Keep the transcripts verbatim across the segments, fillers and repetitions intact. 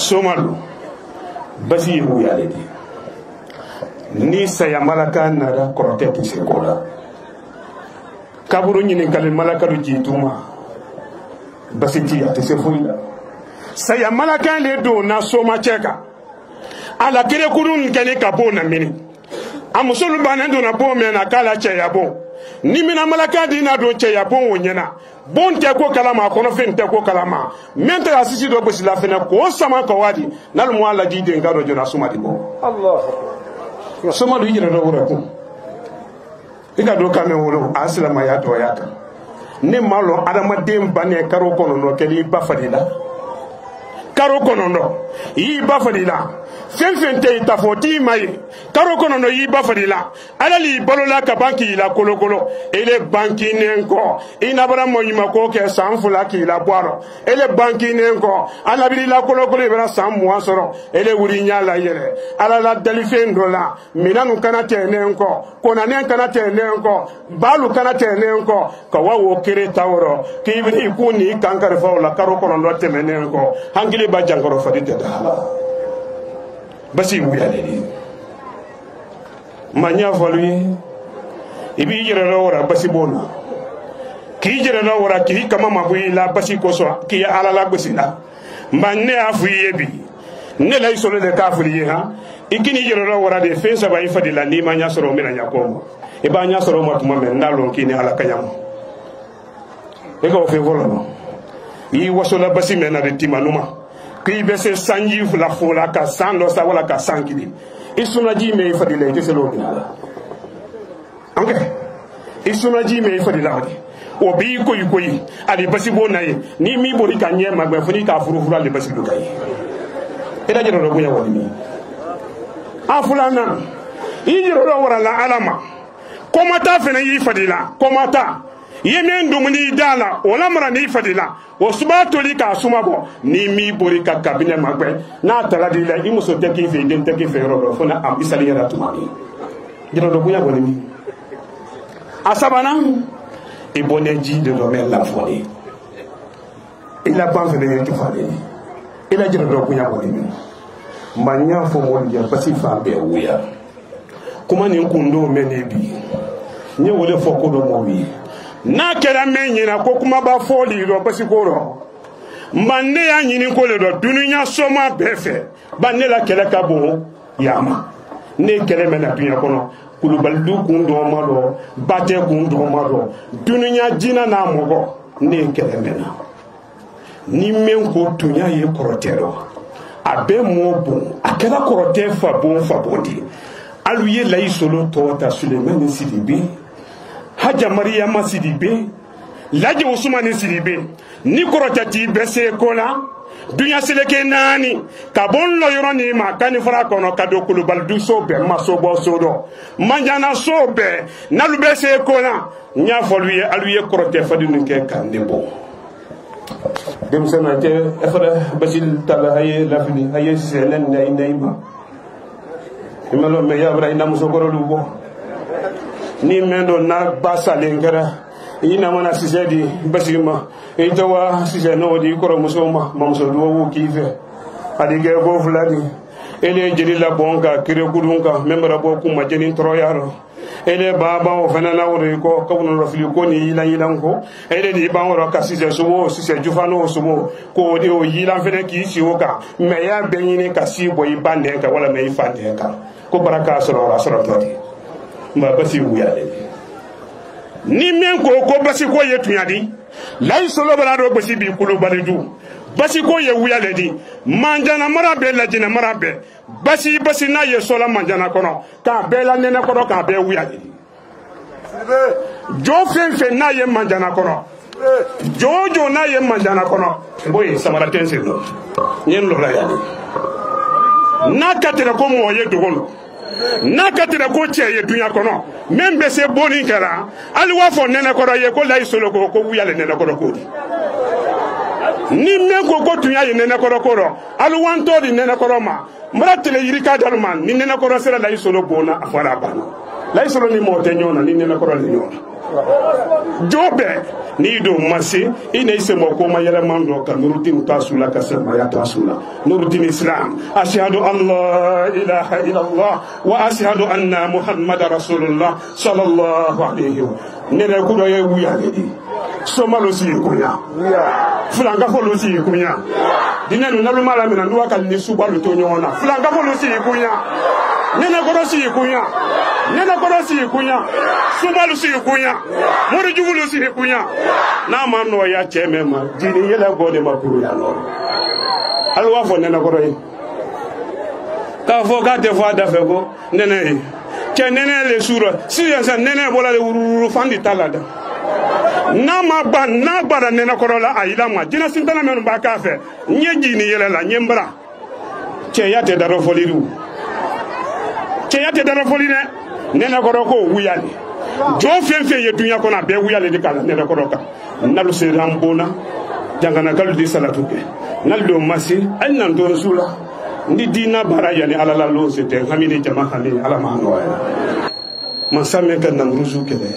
somalu basi ye wuyale di ni saya malaka nara korote ki sekola kaburu nyini kale malaka du jituma basi ti ate se fuila saya malaka le do na soma cheka ala kire kurun kene kapo na mini amusulu banendo na po me na kala che yabo ni mina malaka dina do che yabo wonyena bon te ko kalama kono fen te ko kalama mente asisi do bosi la fena ko sama ko wadi nal mo ala di de ngaro jona suma di bo allah suma do yira do wora ko ika do kame wolo aslama ya to yaka ne malo adama dem bane karo kono no keli bafadila karo kono no yi bafadila fen fen te tafoti mai karo kono no yi bafadila alali balola ka banki la kolo kolo ele banki nenko ina bara moyima ko ke sanfula ki la boaro ele banki nenko alabili la kolo kolo bara sam moisoro ele wuri nyala yere alala dalifendo la minanu kana te nenko kona nen kana te nenko balu kana te nenko ka wawo kere tawro ki ibni kuni kankare fawla karo kono no temenenko hangile ba jangoro fadite da basi wuyale di manya falu ibi jere rawra basi bona ki jere rawra ki kama mabuyi la basi koso ki ala la basi la manne afuye bi ne lay solo de kafuri ha ikini jere rawra de fesa ba ifadi la ni manya soro mena nyakomo e ba nya soro matuma men ndalo kini ala kanyam e ko fe volo yi wasola basi mena de timanuma ki bese sanji fula fula ka sando sa wala ka sankidi isuna ji me fadila ite selo binala anke isuna ji me fadila wadi o bi ko yi ko yi ali basi bonaye ni mi bori ka nye magbe funi ka furu furu ali basi do kay e da jero do bunya wadi ni afulana yi jero do wala la alama komata fena yi fadila komata yemen dumuni dala wala mara ni fadila o suba toli ka suma bo ni mi bori ka kabine magbe na tala di la imuso teki fe den teki fe ro fona am isali yara tumani jiro do buya boni mi asabana e boneji de do men la foni ila ban fe de ki fadi ila jiro do buya boni mi manya fo mo dia pasifa be wuya kuma ni kundo menebi ni wole foko do mo wi na kera menyina ko kuma ba foli ro basi ko ro mande ya nyini ko le do dunya soma befe banne la kele ka bo yama ne kele mena dunya kono kulubal du kundo maro bate kundo maro dunya jina na mogo ne kele mena ni men ko dunya ye korotero abe mo bon akela korote fa bon fa bondi aluye lay solo tota Suleiman Sidibe Haja Mariama Sidibe Laji Ousmane Sidibe ni korotati bese kola dunya seleke nani kabon lo yoroni ma kanifara kono kado kulubal du sobe masobo sodo manjana sobe nalu bese kola nya foluye aluye korote fadinu ke kandebo dem senate efara basil taga haye lafini haye selen na inayma imalo me yabra ina musokoro lugo ni mendo na basa lengera ina mana sisedi basima itawa siseno di koro musoma mamso do kife adige go fulani ele jeli la bonga kire kudunga membra bo kuma jeni troyaro ele baba o fanana wori ko kawno rafili ko ni yila yilanko ele di ba woro kasise suwo sise jufano suwo ko de o yilan fene ki siwoka me ya benyini kasi boy bande ka wala me ifande ka ko baraka soro soro toti ma basi wuyale ni men ko ko basi ko yetunyadi lay solo bala do basi bi kulu balidu basi ko ye wuyale di manjana marabe la jina marabe basi basi na ye sola manjana kono ka bela nene kono ka be wuyale jo fen fen na ye manjana kono jojo na ye manjana kono boy samara tense do nyen lo la yali na katira ko mo ye dogon na katira ko che ye dunya kono membe se boni kara ali wa fo nene kono ye ko lay solo ko ko wuyale nene kono ko ni men ko ko dunya ye nene kono ko ali wanto di nene kono ma mara tele yirika dalman ni nene kono sera lay solo bona afara bana la isoro ni mote nyona ni nena koro ni nyona jobe ni do masi ina ise moko ma yele mando ka nuruddin tasula ka sama ya tasula nuruddin islam ashhadu an la ilaha illa allah wa ashhadu anna muhammadar rasulullah sallallahu alayhi wa nene kudo ye wuya di somalo si kunya fulanga folo si kunya dinenu nalu mala mina nduwa kal ni subalu to nyona fulanga folo si kunya nene koro si kunya nene koro si kunya subalu si kunya mori jugulu si kunya na manno ya cheme ma dini yela gode makuru ya no alwa fo nene koro yi ka fo ka te fo da fe go nene che nene le sura si yansa nene bola le wuru fandi talada na ma ba na bara nene koro la ayila ma dina sintana menu ba ka fe nye jini yela la nyembra che ya te daro foliru che ya te daro folire nene koro ko wuyali jo fen fen ye dunya kona be wuyale de kala nene koro ka nalu se rambona jangana kalu di salatu ke naldo masi annan do sula ndi dina baraya ni ala la lo se te hamini jama hamini ala ma no ya man samme kan nam ruzu kele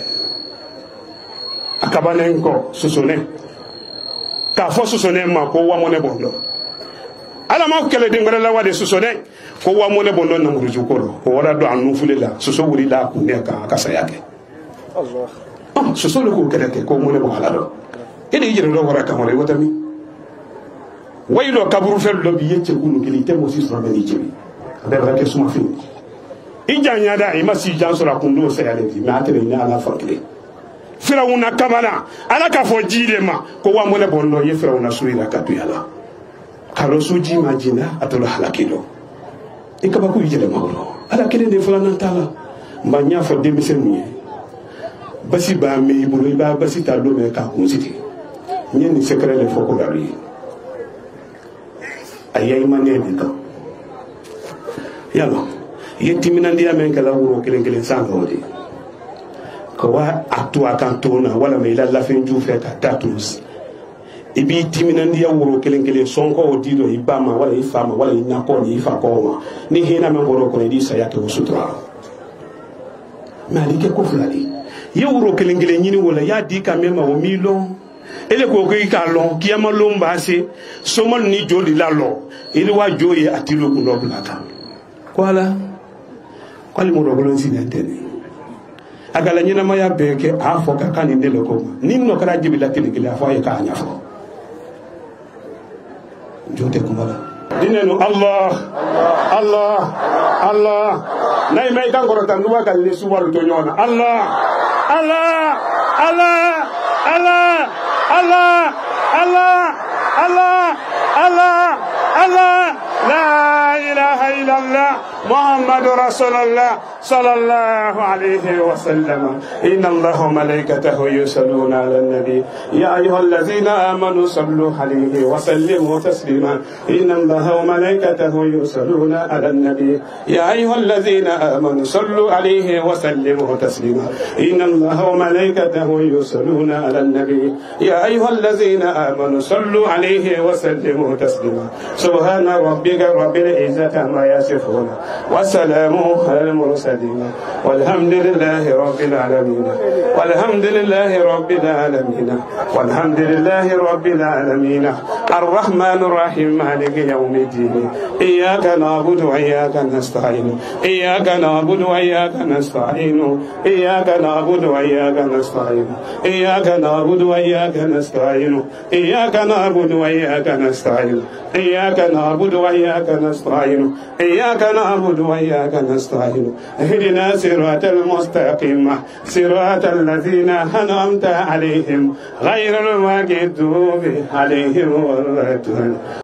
akabane ko susone ka fo susone ma ko wa mone bondo ala ma kele de ngara la wade susone ko wa mone bondo nam ruzu ko ko wara do anu fulela suso wuri la ku ne ka ka sayake Allah ah suso lo ko kele ko mone bo ala do ede yire do wara ka mo re wotami waylo kaburu fel do bi yecce kunu kili te mo sisra beni cibi be rake suma fi injanya da imasi jansura kundo sayale di ma tere ni ala fakile firawuna kamana ala ka fo jide ma ko wa mo le bonno ye firawuna suira ka tuyala karo suji majina atolo halakido ikaba ku yele mawro ala kede de fulana tala manya fo de miseni basi ba me bulu ba basi ta do me ka kunsiti nyeni secret le foko gari ayay manene ka yalo yetimina ndiya men kala wuro kelen kelen sangodi ko wa atwa kantona wala me la lafen jufe ka tatus ibi timina ndiya wuro kelen kelen sonko odido ibama wala ifama wala inako ni ifakoma ni hena men wuro ko ni sayate usutra malike ko fulali ye wuro kelen kelen nyini wala ya di ka mema o milon ele ko ko ka lon kiyama lomba se somol ni joli la lo ele wa joye atilo ko no blaka kwala kwali mo do golon sinanteni agala nyina ma ya beke afo ka kani ndele ko ninno kara jibila tilikila afo ya ka anya fo jote ko mala dinenu allah allah allah nay may kan goro tan duwa gal ni suwaru to nyona allah allah allah allah Allah Allah Allah Allah Allah la ilaha illallah محمد رسول الله صلى الله عليه وسلم إن الله وملائكته يصلون على النبي يا أيها الذين آمنوا صلوا عليه وسلموا تسليما إن الله وملائكته يصلون على النبي يا أيها الذين آمنوا صلوا عليه وسلموا تسليما إن الله وملائكته يصلون على النبي يا أيها الذين آمنوا صلوا عليه وسلموا تسليما سبحان ربك رب العزة عما يصفون والسلام على المرسلين والحمد لله رب العالمين والحمد لله رب العالمين والحمد لله رب العالمين الرحمن الرحيم مالك يوم الدين إياك نعبد وإياك نستعين إياك نعبد وإياك نستعين إياك نعبد وإياك نستعين إياك نعبد وإياك نستعين إياك نعبد وإياك نستعين إياك نعبد وإياك نستعين إياك نعبد وإياك نستعين اهدنا صراط المستقيم صراط الذين أنعمت عليهم غير المغضوب عليهم ولا الضالين.